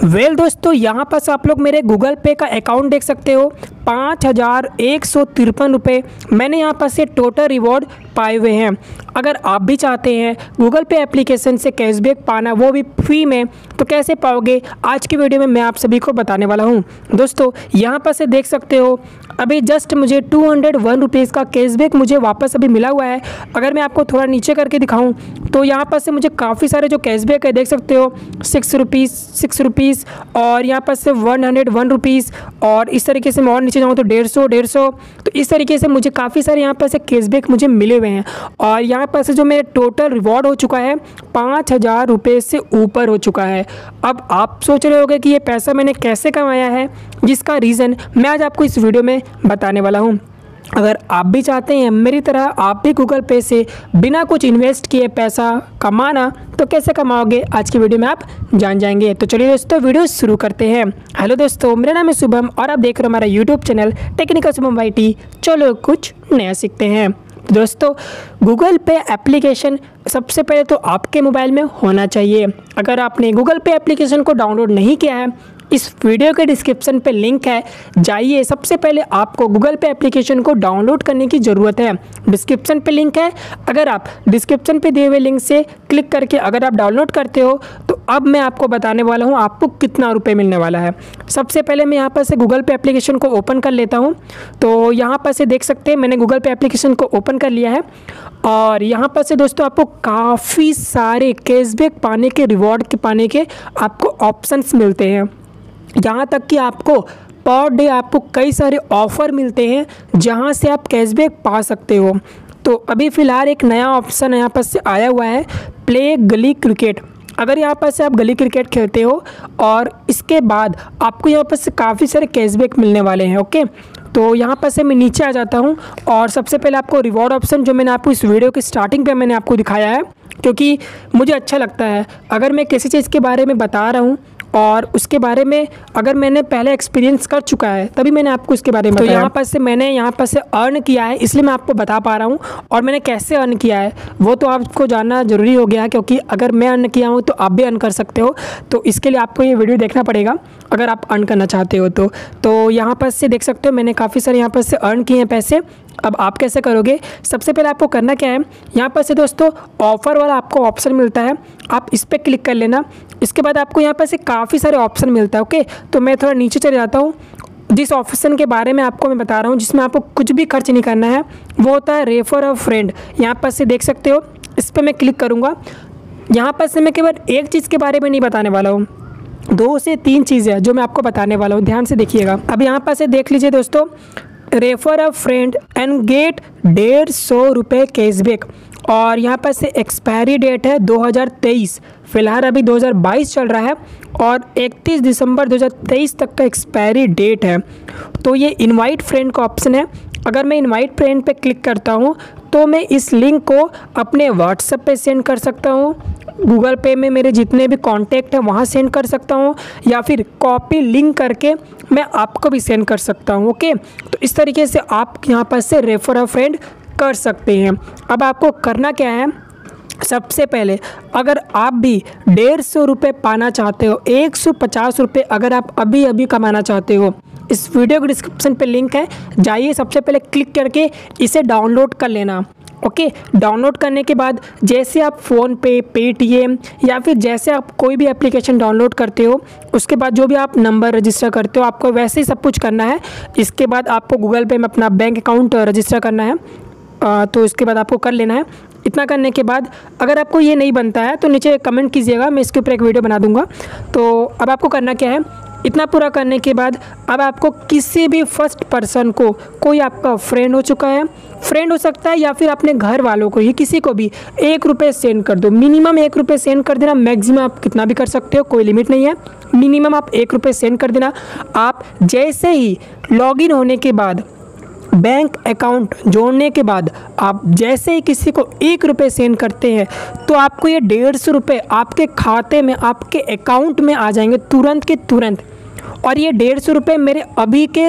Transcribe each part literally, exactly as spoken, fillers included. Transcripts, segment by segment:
Well well, दोस्तों यहाँ पास आप लोग मेरे गूगल पे का अकाउंट देख सकते हो। पाँच हज़ार एक सौ तिरपन रुपये मैंने यहाँ पर से टोटल रिवॉर्ड पाए हुए हैं। अगर आप भी चाहते हैं गूगल पे एप्लीकेशन से कैशबैक पाना, वो भी फ्री में, तो कैसे पाओगे आज की वीडियो में मैं आप सभी को बताने वाला हूँ। दोस्तों यहाँ पर से देख सकते हो अभी जस्ट मुझे टू हंड्रेड वन रुपीज़ का कैशबैक मुझे वापस अभी मिला हुआ है। अगर मैं आपको थोड़ा नीचे करके दिखाऊँ तो यहाँ पर से मुझे काफ़ी सारे जो कैशबैक है देख सकते हो, सिक्स रुपीज़ सिक्स रुपीज़ और यहाँ पर से वन हंड्रेड वन रुपीज़, और इस तरीके से मैं और नीचे जाऊँ तो डेढ़ सौ डेढ़ सौ तो इस तरीके से मुझे काफ़ी सारे यहाँ पर से कैशबैक मुझे मिले हुए हैं। और यहाँ पर से जो मेरा टोटल रिवॉर्ड हो चुका है पाँच हज़ार रुपये से ऊपर हो चुका है। अब आप सोच रहे होंगे कि ये पैसा मैंने कैसे कमाया है, जिसका रीज़न मैं आज आपको इस वीडियो में बताने वाला हूँ। अगर आप भी चाहते हैं मेरी तरह आप भी गूगल पे से बिना कुछ इन्वेस्ट किए पैसा कमाना, तो कैसे कमाओगे आज की वीडियो में आप जान जाएंगे। तो चलिए दोस्तों वीडियो शुरू करते हैं। हेलो दोस्तों, मेरा नाम है शुभम और आप देख रहे हो हमारा YouTube channel technical Shubham Y T. चलो कुछ नया सीखते हैं। दोस्तों गूगल पे एप्लीकेशन सबसे पहले तो आपके मोबाइल में होना चाहिए। अगर आपने गूगल पे एप्लीकेशन को डाउनलोड नहीं किया है, इस वीडियो के डिस्क्रिप्शन पे लिंक है, जाइए। सबसे पहले आपको गूगल पे एप्लीकेशन को डाउनलोड करने की ज़रूरत है। डिस्क्रिप्शन पे लिंक है, अगर आप डिस्क्रिप्शन पे दिए हुए लिंक से क्लिक करके अगर आप डाउनलोड करते हो तो अब मैं आपको बताने वाला हूँ आपको कितना रुपये मिलने वाला है। सबसे पहले मैं यहाँ पर से गूगल पे एप्लीकेशन को ओपन कर लेता हूँ। तो यहाँ पर से देख सकते हैं मैंने गूगल पे एप्लीकेशन को ओपन कर लिया है और यहाँ पर से दोस्तों आपको काफ़ी सारे कैशबैक पाने के, रिवॉर्ड के पाने के आपको ऑप्शंस मिलते हैं। यहाँ तक कि आपको पर डे आपको कई सारे ऑफ़र मिलते हैं जहाँ से आप कैशबैक पा सकते हो। तो अभी फ़िलहाल एक नया ऑप्शन यहाँ पर से आया हुआ है, प्ले गली क्रिकेट। अगर यहाँ पर से आप गली क्रिकेट खेलते हो और इसके बाद आपको यहाँ पर से काफ़ी सारे कैशबैक मिलने वाले हैं। ओके, तो यहाँ पर से मैं नीचे आ जाता हूँ और सबसे पहले आपको रिवॉर्ड ऑप्शन जो मैंने आपको इस वीडियो की स्टार्टिंग पे मैंने आपको दिखाया है, क्योंकि मुझे अच्छा लगता है अगर मैं किसी चीज़ के बारे में बता रहा हूँ और उसके बारे में अगर मैंने पहले एक्सपीरियंस कर चुका है तभी मैंने आपको इसके बारे में बताया। तो यहाँ पर से मैंने यहाँ पर से अर्न किया है, इसलिए मैं आपको बता पा रहा हूँ। और मैंने कैसे अर्न किया है वो तो आपको जानना ज़रूरी हो गया है, क्योंकि अगर मैं अर्न किया हूँ तो आप भी अर्न कर सकते हो। तो इसके लिए आपको ये वीडियो देखना पड़ेगा अगर आप अर्न करना चाहते हो तो। तो यहाँ पर से देख सकते हो मैंने काफ़ी सारे यहाँ पर से अर्न किए हैं पैसे। अब आप कैसे करोगे, सबसे पहले आपको करना क्या है, यहाँ पर से दोस्तों ऑफ़र वाला आपको ऑप्शन मिलता है, आप इस पर क्लिक कर लेना। इसके बाद आपको यहाँ पर से काफ़ी सारे ऑप्शन मिलता है। ओके, तो मैं थोड़ा नीचे चले जाता हूँ। जिस ऑप्शन के बारे में आपको मैं बता रहा हूँ, जिसमें आपको कुछ भी खर्च नहीं करना है, वो होता है रेफर अ फ्रेंड। यहाँ पर से देख सकते हो, इस पर मैं क्लिक करूँगा। यहाँ पर से मैं केवल एक चीज़ के बारे में नहीं बताने वाला हूँ, दो से तीन चीज़ें जो मैं आपको बताने वाला हूँ, ध्यान से देखिएगा। अब यहाँ पर से देख लीजिए दोस्तों, refer a friend and get डेढ़ सौ रुपये कैशबैक। और यहाँ पर से एक्सपायरी डेट है दो हज़ार तेईस, फ़िलहाल अभी दो हज़ार बाईस चल रहा है और इकतीस दिसंबर दो हज़ार तेईस तक का एक्सपायरी डेट है। तो ये इनवाइट फ्रेंड का ऑप्शन है। अगर मैं इनवाइट फ्रेंड पे क्लिक करता हूँ तो मैं इस लिंक को अपने व्हाट्सएप पे सेंड कर सकता हूँ, गूगल पे में मेरे जितने भी कॉन्टैक्ट हैं वहाँ सेंड कर सकता हूँ, या फिर कॉपी लिंक करके मैं आपको भी सेंड कर सकता हूँ। ओके, तो इस तरीके से आप यहाँ पर से रेफर अ फ्रेंड कर सकते हैं। अब आपको करना क्या है, सबसे पहले अगर आप भी डेढ़ सौ रुपये पाना चाहते हो, एक सौ पचास रुपये अगर आप अभी अभी कमाना चाहते हो, इस वीडियो के डिस्क्रिप्शन पे लिंक है, जाइए सबसे पहले क्लिक करके इसे डाउनलोड कर लेना। ओके, डाउनलोड करने के बाद जैसे आप फ़ोन पे, पेटीएम या फिर जैसे आप कोई भी एप्लीकेशन डाउनलोड करते हो, उसके बाद जो भी आप नंबर रजिस्टर करते हो आपको वैसे ही सब कुछ करना है। इसके बाद आपको गूगल पे में अपना बैंक अकाउंट रजिस्टर करना है, आ, तो इसके बाद आपको कर लेना है। इतना करने के बाद अगर आपको ये नहीं बनता है तो नीचे कमेंट कीजिएगा, मैं इसके ऊपर एक वीडियो बना दूंगा। तो अब आपको करना क्या है, इतना पूरा करने के बाद अब आपको किसी भी फर्स्ट पर्सन को, कोई आपका फ्रेंड हो चुका है, फ्रेंड हो सकता है या फिर अपने घर वालों को ही, किसी को भी एक रुपये सेंड कर दो। मिनिमम एक रुपये सेंड कर देना, मैक्सिमम आप कितना भी कर सकते हो, कोई लिमिट नहीं है। मिनिमम आप एक रुपये सेंड कर देना। आप जैसे ही लॉगिन होने के बाद, बैंक अकाउंट जोड़ने के बाद आप जैसे ही किसी को एक रुपये सेंड करते हैं तो आपको ये डेढ़ सौ रुपये आपके खाते में, आपके अकाउंट में आ जाएंगे तुरंत के तुरंत। और ये डेढ़ सौ रुपये मेरे अभी के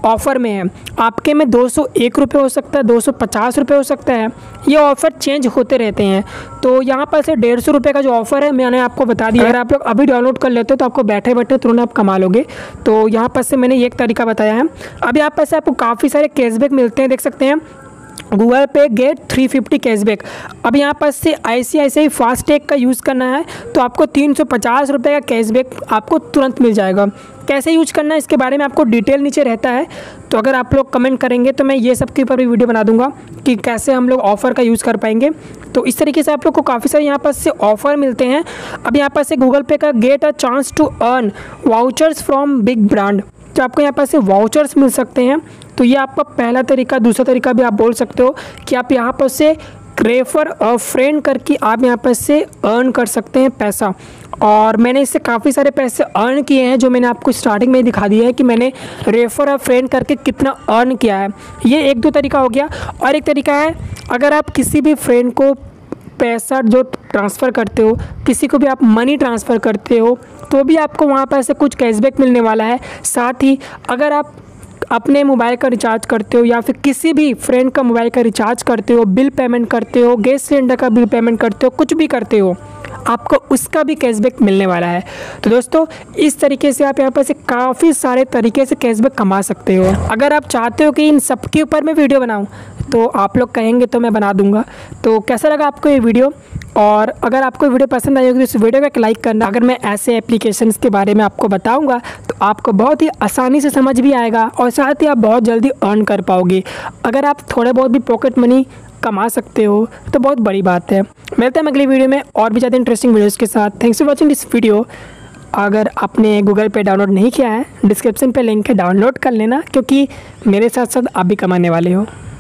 ऑफ़र में है। आपके में दो सौ एक रुपये हो सकता है, दो सौ पचास रुपये हो सकता है, ये ऑफ़र चेंज होते रहते हैं। तो यहाँ पर से डेढ़ सौ रुपये का जो ऑफ़र है मैंने आपको बता दिया। अगर आप लोग अभी डाउनलोड कर लेते हो तो आपको बैठे बैठे तुरंत आप कमा लोगे। तो यहाँ पर से मैंने ये एक तरीका बताया है। अब यहाँ पर से आपको काफ़ी सारे कैशबैक मिलते हैं, देख सकते हैं गूगल पे गेट थ्री फिफ्टी कैशबैक। अब यहाँ पर से आई सी आई सी आई फास्टैग का यूज़ करना है तो आपको तीन सौ पचास रुपये का कैशबैक आपको तुरंत मिल जाएगा। कैसे यूज करना है इसके बारे में आपको डिटेल नीचे रहता है, तो अगर आप लोग कमेंट करेंगे तो मैं ये सब के ऊपर भी वीडियो बना दूंगा कि कैसे हम लोग ऑफ़र का यूज़ कर पाएंगे। तो इस तरीके से आप लोग को काफ़ी सारे यहाँ पर से ऑफ़र मिलते हैं। अब यहाँ पर से गूगल पे का get a chance to earn vouchers from big brand, तो आपको यहाँ पर से वाउचर्स मिल सकते हैं। तो ये आपका पहला तरीका। दूसरा तरीका भी आप बोल सकते हो कि आप यहाँ पर से रेफर अ फ्रेंड करके आप यहाँ पर से अर्न कर सकते हैं पैसा। और मैंने इससे काफ़ी सारे पैसे अर्न किए हैं, जो मैंने आपको स्टार्टिंग में ही दिखा दिया है कि मैंने रेफर अ फ्रेंड करके कितना अर्न किया है। ये एक दो तरीका हो गया। और एक तरीका है, अगर आप किसी भी फ्रेंड को पैसा जो ट्रांसफ़र करते हो, किसी को भी आप मनी ट्रांसफ़र करते हो, तो भी आपको वहाँ पर से कुछ कैशबैक मिलने वाला है। साथ ही अगर आप अपने मोबाइल का रिचार्ज करते हो या फिर किसी भी फ्रेंड का मोबाइल का रिचार्ज करते हो, बिल पेमेंट करते हो, गैस सिलेंडर का बिल पेमेंट करते हो, कुछ भी करते हो, आपको उसका भी कैशबैक मिलने वाला है। तो दोस्तों इस तरीके से आप यहाँ पर से काफ़ी सारे तरीके से कैशबैक कमा सकते हो। अगर आप चाहते हो कि इन सब के ऊपर मैं वीडियो बनाऊँ तो आप लोग कहेंगे तो मैं बना दूंगा। तो कैसा लगा आपको ये वीडियो? और अगर आपको वीडियो पसंद आई होगी तो इस वीडियो को एक लाइक करना। अगर मैं ऐसे एप्लीकेशंस के बारे में आपको बताऊंगा तो आपको बहुत ही आसानी से समझ भी आएगा और साथ ही आप बहुत जल्दी अर्न कर पाओगे। अगर आप थोड़े बहुत भी पॉकेट मनी कमा सकते हो तो बहुत बड़ी बात है। मिलते हैं अगली वीडियो में और भी ज़्यादा इंटरेस्टिंग वीडियोज़ के साथ। Thanks for watching this video. अगर आपने गूगल पे डाउनलोड नहीं किया है, डिस्क्रिप्शन पे लिंक है, डाउनलोड कर लेना, क्योंकि मेरे साथ साथ आप भी कमाने वाले हो।